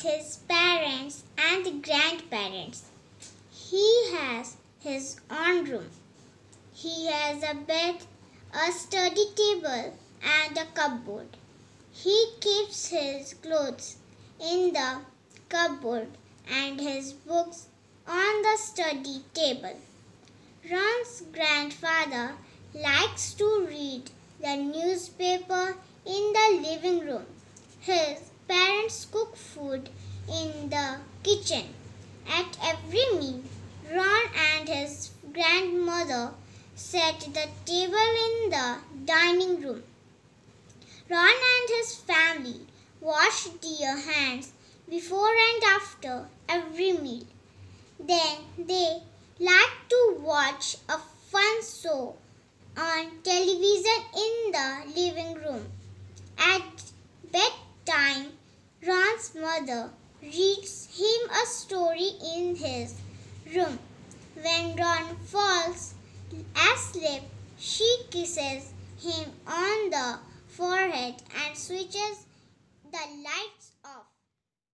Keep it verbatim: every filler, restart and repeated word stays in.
with his parents and grandparents. He has his own room. He has a bed, a study table, and a cupboard. He keeps his clothes in the cupboard and his books on the study table. Ron's grandfather likes to read the newspaper in the living room. His parents cook food in the kitchen. At every meal, Ron and his grandmother set the table in the dining room. Ron and his family wash their hands before and after every meal. Then they like to watch a fun show on television in the living room. At bedtime, Ron's mother reads him a story in his room. When Ron falls asleep, she kisses him on the forehead and switches the lights